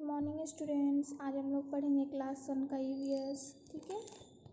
Morning students. आज हम लोग पढ़ेंगे क्लास 1 का ईवीएस। ठीक है,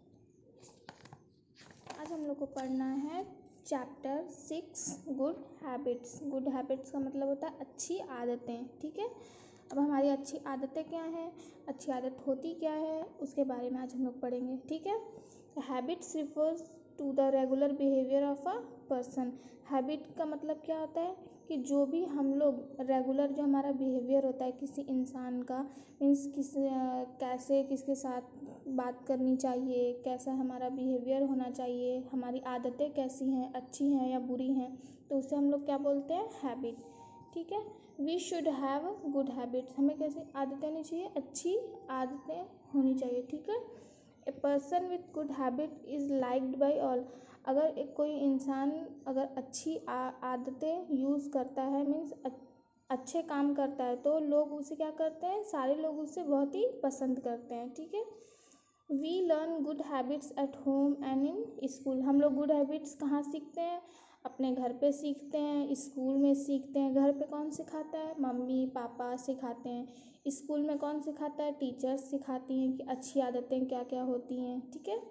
आज हम लोग को पढ़ना है chapter 6 good habits. Good habits का मतलब होता है अच्छी आदतें। ठीक है, अब हमारी अच्छी आदतें क्या हैं, अच्छी आदत होती क्या है, उसके बारे में आज हम लोग पढ़ेंगे। ठीक है, habits refers to the regular behaviour of a person. Habit का मतलब क्या होता है कि जो भी हम लोग रेगुलर जो हमारा बिहेवियर होता है किसी इंसान का, मीन्स कैसे किसके साथ बात करनी चाहिए, कैसा हमारा बिहेवियर होना चाहिए, हमारी आदतें कैसी हैं, अच्छी हैं या बुरी हैं, तो उसे हम लोग क्या बोलते हैं, हैबिट। ठीक है, we should have good habits. हमें कैसी आदतें होनी चाहिए, अच्छी आदतें होनी चाहिए। ठीक है, a person with good habit is liked by all. अगर एक कोई इंसान अगर अच्छी आदतें यूज़ करता है, मीन्स अच्छे काम करता है, तो लोग उसे क्या करते हैं, सारे लोग उसे बहुत ही पसंद करते हैं। ठीक है, we learn good habits at home and in school. हम लोग गुड हैबिट्स कहाँ सीखते हैं, अपने घर पे सीखते हैं, स्कूल में सीखते हैं। घर पे कौन सिखाता है, मम्मी पापा सिखाते हैं। स्कूल में कौन सिखाता है, टीचर्स सिखाती हैं कि अच्छी आदतें क्या क्या होती हैं। ठीक है,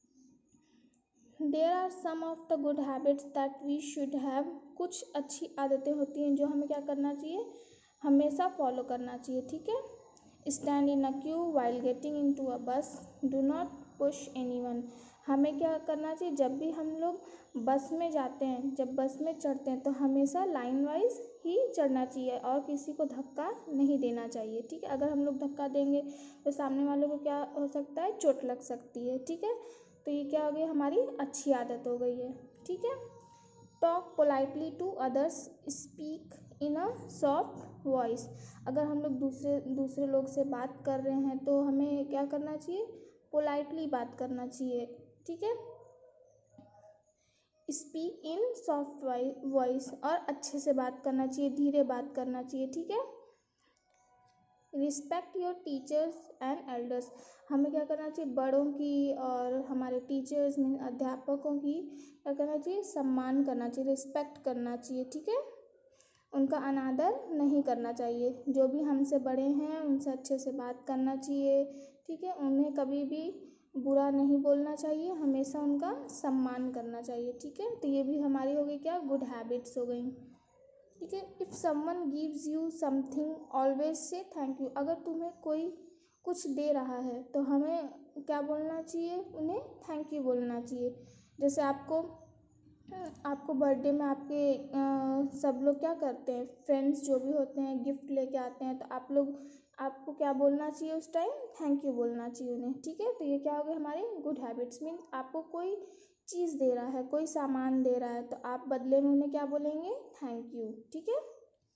there are some of the good habits that we should have. कुछ अच्छी आदतें होती हैं जो हमें क्या करना चाहिए, हमेशा फॉलो करना चाहिए। ठीक है, stand in a queue while getting into a bus, do not push anyone. हमें क्या करना चाहिए, जब भी हम लोग बस में जाते हैं, जब बस में चढ़ते हैं तो हमेशा लाइन वाइज ही चढ़ना चाहिए और किसी को धक्का नहीं देना चाहिए। ठीक है, अगर हम लोग धक्का देंगे तो सामने वालों को क्या हो सकता है, चोट लग सकती है। ठीक है, तो ये क्या हो गई, हमारी अच्छी आदत हो गई है। ठीक है, talk politely to others, speak in a soft voice. अगर हम लोग दूसरे लोग से बात कर रहे हैं तो हमें क्या करना चाहिए, पोलाइटली बात करना चाहिए। ठीक है, स्पीक इन सॉफ्ट वॉइस, और अच्छे से बात करना चाहिए, धीरे बात करना चाहिए। ठीक है, respect your teachers and elders. हमें क्या करना चाहिए, बड़ों की और हमारे टीचर्स में अध्यापकों की क्या करना चाहिए, सम्मान करना चाहिए, रिस्पेक्ट करना चाहिए। ठीक है, उनका अनादर नहीं करना चाहिए। जो भी हमसे बड़े हैं उनसे अच्छे से बात करना चाहिए। ठीक है, उन्हें कभी भी बुरा नहीं बोलना चाहिए, हमेशा उनका सम्मान करना चाहिए। ठीक है, तो ये भी हमारी हो गई क्या, गुड हैबिट्स हो गई। ठीक है, if someone gives you something always say thank you. अगर तुम्हें कोई कुछ दे रहा है तो हमें क्या बोलना चाहिए, उन्हें थैंक यू बोलना चाहिए। जैसे आपको बर्थडे में आपके सब लोग क्या करते हैं, फ्रेंड्स जो भी होते हैं गिफ्ट लेके आते हैं, तो आपको क्या बोलना चाहिए उस टाइम, थैंक यू बोलना चाहिए उन्हें। ठीक है, तो ये क्या हो गया हमारे गुड हैबिट्स। मीन्स आपको कोई चीज़ दे रहा है, कोई सामान दे रहा है, तो आप बदले में उन्हें क्या बोलेंगे, थैंक यू। ठीक है,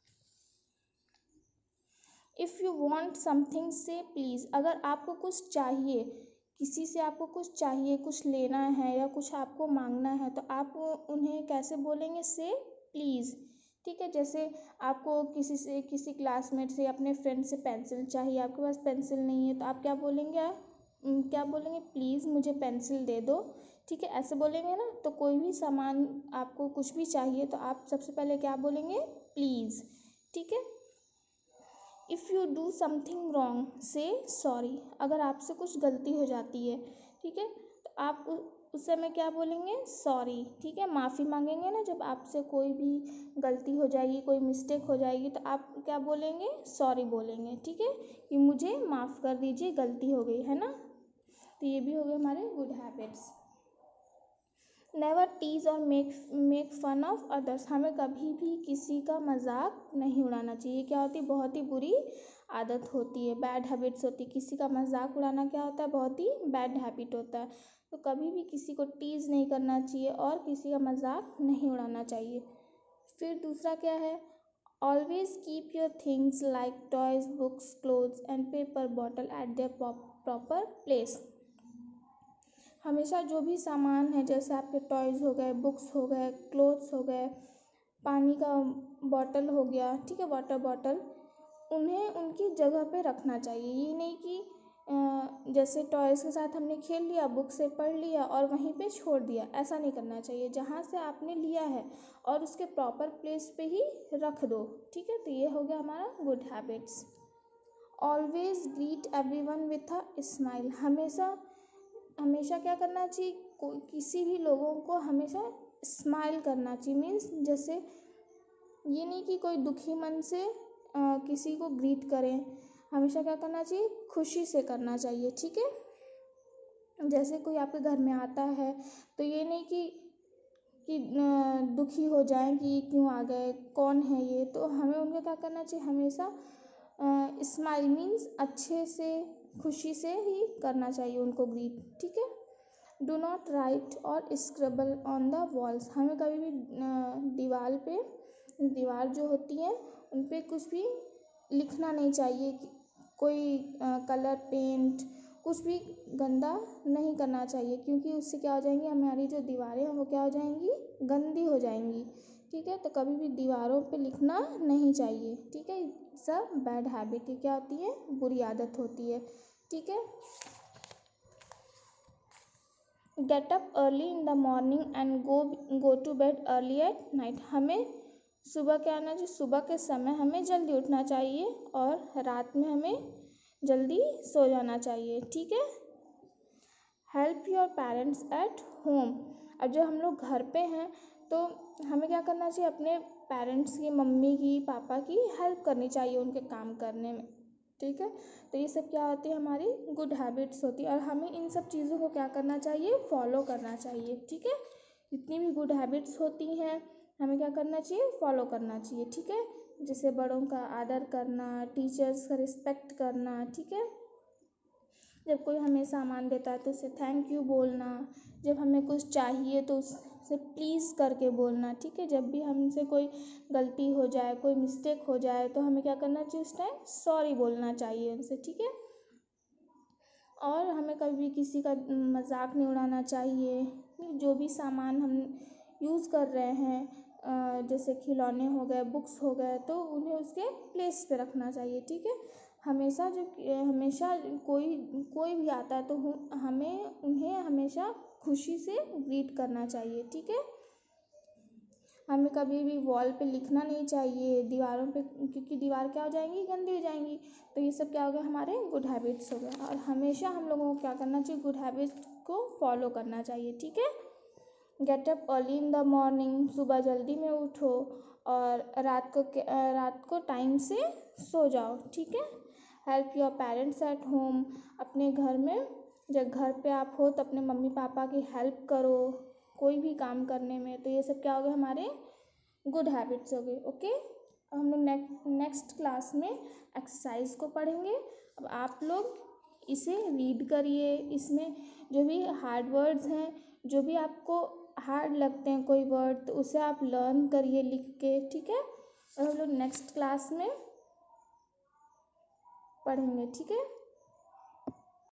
if you want something say please. अगर आपको कुछ चाहिए, किसी से आपको कुछ चाहिए, कुछ लेना है या कुछ आपको मांगना है, तो आप उन्हें कैसे बोलेंगे, से प्लीज़। ठीक है, जैसे आपको किसी क्लासमेट से, अपने फ्रेंड से पेंसिल चाहिए, आपके पास पेंसिल नहीं है, तो आप क्या बोलेंगे, प्लीज़ मुझे पेंसिल दे दो। ठीक है, ऐसे बोलेंगे ना। तो कोई भी सामान आपको कुछ भी चाहिए तो आप सबसे पहले क्या बोलेंगे, प्लीज़। ठीक है, if you do something wrong say sorry. अगर आपसे कुछ गलती हो जाती है, ठीक है, तो आप उस समय क्या बोलेंगे, सॉरी। ठीक है, माफ़ी मांगेंगे ना, जब आपसे कोई भी गलती हो जाएगी, कोई मिस्टेक हो जाएगी, तो आप क्या बोलेंगे, सॉरी बोलेंगे। ठीक है, कि मुझे माफ़ कर दीजिए, गलती हो गई है ना। तो ये भी हो गए हमारे गुड हैबिट्स। नेवर टीज और मेक फन ऑफ अदर्स। हमें कभी भी किसी का मजाक नहीं उड़ाना चाहिए। क्या होती है, बहुत ही बुरी आदत होती है, बैड हैबिट्स होती है। किसी का मजाक उड़ाना क्या होता है, बहुत ही बैड हैबिट होता है। तो कभी भी किसी को टीज नहीं करना चाहिए और किसी का मजाक नहीं उड़ाना चाहिए। फिर दूसरा क्या है, always keep your things like toys, books, clothes and paper bottle at their proper place. हमेशा जो भी सामान है, जैसे आपके टॉयज़ हो गए, बुक्स हो गए, क्लोथ्स हो गए, पानी का बॉटल हो गया, ठीक है, वाटर बॉटल, उन्हें उनकी जगह पे रखना चाहिए। ये नहीं कि जैसे टॉयज़ के साथ हमने खेल लिया, बुक से पढ़ लिया और वहीं पे छोड़ दिया, ऐसा नहीं करना चाहिए। जहाँ से आपने लिया है और उसके प्रॉपर प्लेस पे ही रख दो। ठीक है, तो ये हो गया हमारा good habits. Always greet everyone with a smile, हमेशा क्या करना चाहिए, किसी भी लोगों को हमेशा स्माइल करना चाहिए। मीन्स जैसे ये नहीं कि कोई दुखी मन से किसी को ग्रीट करें, हमेशा क्या करना चाहिए, खुशी से करना चाहिए, ठीक है। जैसे कोई आपके घर में आता है तो ये नहीं कि दुखी हो जाएं कि क्यों आ गए, कौन है ये, तो हमें उनको क्या करना चाहिए, हमेशा स्माइल मीन्स अच्छे से खुशी से ही करना चाहिए उनको ग्रीट, ठीक है। डू नॉट राइट और स्क्रबल ऑन द वॉल्स, हमें कभी भी दीवार जो होती है उन पे कुछ भी लिखना नहीं चाहिए, कोई कलर पेंट कुछ भी गंदा नहीं करना चाहिए, क्योंकि उससे क्या हो जाएंगी, हमारी जो दीवारें हैं वो क्या हो जाएंगी, गंदी हो जाएंगी, ठीक है। तो कभी भी दीवारों पे लिखना नहीं चाहिए, ठीक है। सब बैड हैबिट ही क्या होती है, बुरी आदत होती है, ठीक है। Get up early in the morning and go to bed early at night, हमें सुबह क्या आना चाहिए, सुबह के समय हमें जल्दी उठना चाहिए और रात में हमें जल्दी सो जाना चाहिए, ठीक है। Help your parents at home, अब जब हम लोग घर पे हैं तो हमें क्या करना चाहिए, अपने पेरेंट्स की, मम्मी की, पापा की हेल्प करनी चाहिए उनके काम करने में, ठीक है। तो ये सब क्या होती है, हमारी गुड हैबिट्स होती है और हमें इन सब चीज़ों को क्या करना चाहिए, फॉलो करना चाहिए, ठीक है। जितनी भी गुड हैबिट्स होती हैं हमें क्या करना चाहिए, फॉलो करना चाहिए, ठीक है। जैसे बड़ों का आदर करना, टीचर्स का रिस्पेक्ट करना, ठीक है। जब कोई हमें सामान देता है तो उसे थैंक यू बोलना, जब हमें कुछ चाहिए तो उससे प्लीज़ करके बोलना, ठीक है। जब भी हमसे कोई गलती हो जाए, कोई मिस्टेक हो जाए तो हमें क्या करना चाहिए, उस टाइम सॉरी बोलना चाहिए उनसे, ठीक है। और हमें कभी भी किसी का मजाक नहीं उड़ाना चाहिए, जो भी सामान हम यूज़ कर रहे हैं जैसे खिलौने हो गए, बुक्स हो गए, तो उन्हें उसके प्लेस पे रखना चाहिए, ठीक है। हमेशा कोई भी आता है तो हमें उन्हें हमेशा खुशी से ग्रीट करना चाहिए, ठीक है। हमें कभी भी वॉल पे लिखना नहीं चाहिए, दीवारों पे, क्योंकि दीवार क्या हो जाएंगी, गंदी हो जाएंगी। तो ये सब क्या हो गया, हमारे गुड हैबिट्स हो गए और हमेशा हम लोगों को क्या करना चाहिए, गुड हैबिट्स को फॉलो करना चाहिए, ठीक है। Get up early in the morning, सुबह जल्दी में उठो और रात को टाइम से सो जाओ, ठीक है। Help your parents at home, अपने घर में जब घर पे आप हो तो अपने मम्मी पापा की हेल्प करो कोई भी काम करने में, तो ये सब क्या हो गए, हमारे गुड हैबिट्स हो गए, ओके। अब हम लोग नेक्स्ट क्लास में एक्सरसाइज को पढ़ेंगे। अब आप लोग इसे रीड करिए, इसमें जो भी हार्ड वर्ड्स हैं, जो भी आपको हार्ड लगते हैं कोई वर्ड, तो उसे आप लर्न करिए लिख के, ठीक है। और हम लोग नेक्स्ट क्लास में पढ़ेंगे, ठीक है।